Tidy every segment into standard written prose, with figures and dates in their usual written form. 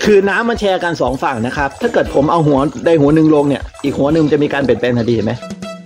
คือน้ำมันแชร์กันสองฝั่งนะครับถ้าเกิดผมเอาหัวใดหัวหนึ่งลงเนี่ยอีกหัวหนึ่งจะมีการเปลี่ยนแปลงทันทีเห็นไหม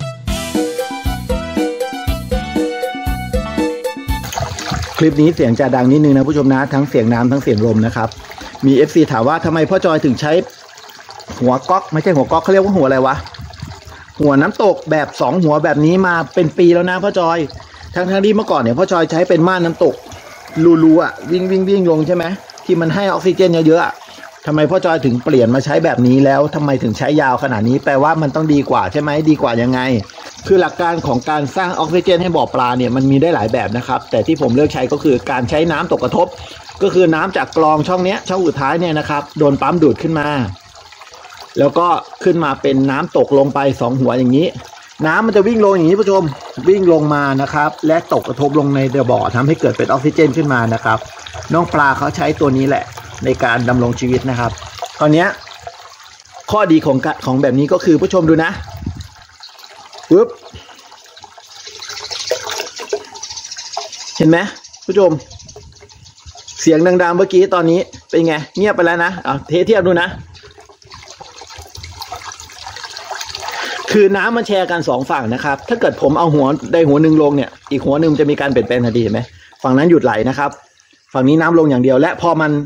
คลิปนี้เสียงจะดังนิดนึงนะผู้ชมนะทั้งเสียงน้ำทั้งเสียงลมนะครับมี FC ถามว่าทำไมพ่อจอยถึงใช้หัวก๊อกไม่ใช่หัวก๊อกเขาเรียกว่าหัวอะไรวะหัวน้ำตกแบบ2หัวแบบนี้มาเป็นปีแล้วนะพ่อจอยทั้งที่เมื่อก่อนเนี่ยพ่อจอยใช้เป็นม่านน้ำตกรูๆอ่ะวิ่งลงใช่ไหมที่มันให้ออกซิเจนเยอะๆทำไมพ่อจอยถึงเปลี่ยนมาใช้แบบนี้แล้วทำไมถึงใช้ยาวขนาดนี้แปลว่ามันต้องดีกว่าใช่ไหมดีกว่ายังไงคือหลักการของการสร้างออกซิเจนให้บ่อปลาเนี่ยมันมีได้หลายแบบนะครับแต่ที่ผมเลือกใช้ก็คือการใช้น้ำตกกระทบก็คือน้ำจากกรองช่องนี้ช่องสุดท้ายเนี่ยนะครับโดนปั๊มดูดขึ้นมาแล้วก็ขึ้นมาเป็นน้ำตกลงไป2หัวอย่างนี้น้ำมันจะวิ่งลงอย่างนี้ผู้ชมวิ่งลงมานะครับและตกกระทบลงในบ่อทำให้เกิดเป็นออกซิเจนขึ้นมานะครับน้องปลาเขาใช้ตัวนี้แหละในการดำรงชีวิตนะครับตอนนี้ข้อดีของแบบนี้ก็คือผู้ชมดูนะปึ๊บเห็นไหมผู้ชมเสียงดังๆเมื่อกี้ตอนนี้เป็นไงเงียบไปแล้วนะเทียบดูนะคือน้ำมันแชร์กัน2ฝั่งนะครับถ้าเกิดผมเอาหัวใดหัวหนึ่งลงเนี่ยอีกหัวหนึ่งจะมีการเปลี่ยนแปลงทันทีเห็นไหมฝั่งนั้นหยุดไหลนะครับฝั่งนี้น้ำลงอย่างเดียวและพ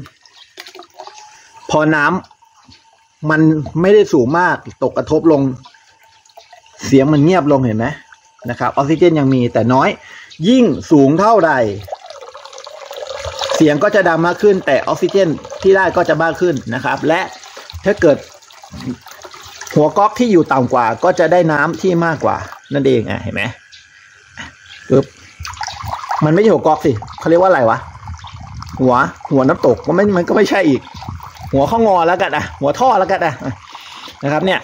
อน้ำมันไม่ได้สูงมากตกกระทบลงเสียงมันเงียบลงเห็นไหมนะครับออกซิเจนยังมีแต่น้อยยิ่งสูงเท่าไหร่เสียงก็จะดังมากขึ้นแต่ออกซิเจนที่ได้ก็จะมากขึ้นนะครับและถ้าเกิดหัวก๊อกที่อยู่ต่ำกว่าก็จะได้น้ำที่มากกว่านั่นเองเห็นไหมปึ๊บมันไม่ใช่หัวก๊อกสิเขาเรียกว่าอะไรวะหัวน้ำตกมันก็ไม่ใช่อีกหัวข้องอแล้วกันหัวท่อแล้วกันนะครับเนี่ย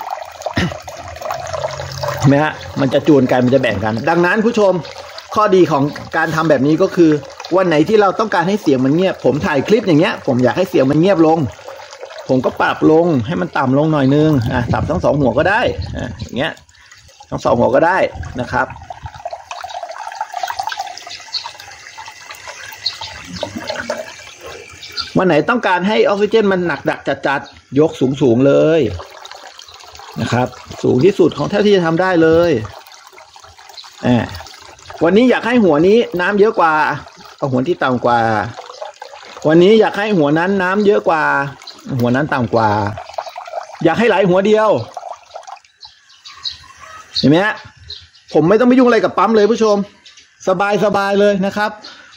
เห็นไหมฮะมันจะจูนกันมันจะแบ่งกันดังนั้นผู้ชมข้อดีของการทำแบบนี้ก็คือวันไหนที่เราต้องการให้เสียงมันเงียบผมถ่ายคลิปอย่างเงี้ยผมอยากให้เสียงมันเงียบลงผมก็ปรับลงให้มันต่ำลงหน่อยนึงต่ำทั้ง2หัวก็ได้อย่างเงี้ยทั้ง2หัวก็ได้นะครับวันไหนต้องการให้ออกซิเจนมันหนักจัดยกสูงเลยนะครับสูงที่สุดของเท่าที่จะทำได้เลยวันนี้อยากให้หัวนี้น้ำเยอะกว่าเอาหัวที่ต่ำกว่าวันนี้อยากให้หัวนั้นน้ำเยอะกว่าหัวนั้นต่ำกว่าอยากให้ไหลหัวเดียวเห็นไหมฮะผมไม่ต้องไปยุ่งอะไรกับปั๊มเลยผู้ชมสบายเลยนะครับ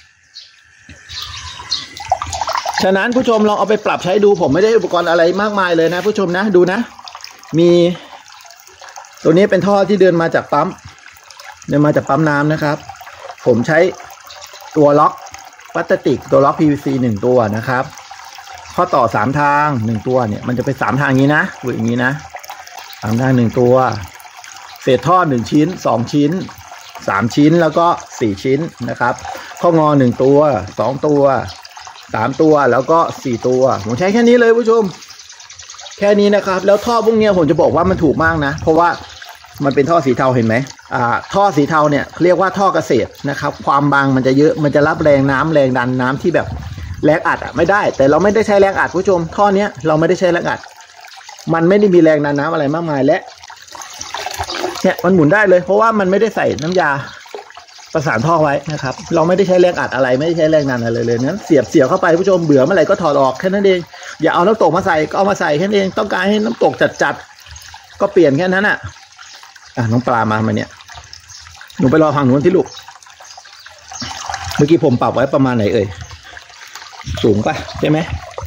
ฉะนั้นผู้ชมลองเอาไปปรับใช้ดูผมไม่ได้อุปกรณ์อะไรมากมายเลยนะผู้ชมนะดูนะมีตัวนี้เป็นท่อที่เดินมาจากปั๊มน้ำนะครับผมใช้ตัวล็อกพลาสติกตัวล็อก PVC 1ตัวนะครับข้อต่อ3ทาง1ตัวเนี่ยมันจะเป็น3ทางนี้นะอย่างนี้นะ3ทาง1ตัวเศษท่อ1ชิ้น2ชิ้น3ชิ้นแล้วก็4ชิ้นนะครับข้องอ1ตัว2ตัว3ตัวแล้วก็4ตัวผมใช้แค่นี้เลยผู้ชมแค่นี้นะครับแล้วท่อพวกนี้ผมจะบอกว่ามันถูกมากนะเพราะว่ามันเป็นท่อสีเทาเห็นไหมท่อสีเทาเนี่ยเรียกว่าท่อเกษตรนะครับความบางมันจะเยอะมันจะรับแรงน้ำแรงดันน้ำที่แบบแรงอัดไม่ได้แต่เราไม่ได้ใช้แรงอัดผู้ชมท่อเนี้ยเราไม่ได้ใช้แรงอัดมันไม่ได้มีแรงดันน้ำอะไรมากมายและเนี่ยมันหมุนได้เลยเพราะว่ามันไม่ได้ใส่น้ำยาประสานท่อไว้นะครับเราไม่ได้ใช้แรงอัดอะไรไม่ได้ใช้แรงดันอะไรเลยนั้นเสียบเข้าไปผู้ชมเบื่อเมื่อไหร่ก็ถอดออกแค่นั้นเองอย่าเอาน้ำตกมาใส่ก็เอามาใส่แค่นั้นเองต้องการให้น้ำตกจัดก็เปลี่ยนแค่นั้นน้องปลามาเนี่ยหนูไปรอฝั่งนู้นที่ลูกเมื่อกี้ผมปรับไว้ประมาณไหนสูงป่ะใช่ไหม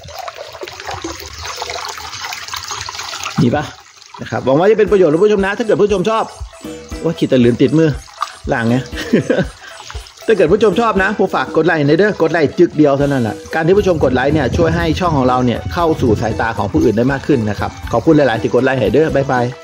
มีป่ะนะครับหวังว่าจะเป็นประโยชน์กับผู้ชมนะถ้าเกิดผู้ชมชอบว่าขีดแต่ลืมติดมือหลังไง ถ้าเกิดผู้ชมชอบนะผมฝากกดไลค์ในเด้อกดไลค์จึกเดียวเท่านั้นแหละการที่ผู้ชมกดไลค์เนี่ยช่วยให้ช่องของเราเนี่ยเข้าสู่สายตาของผู้อื่นได้มากขึ้นนะครับขอบคุณหลายๆที่กดไลค์ให้เด้อบ๊ายบาย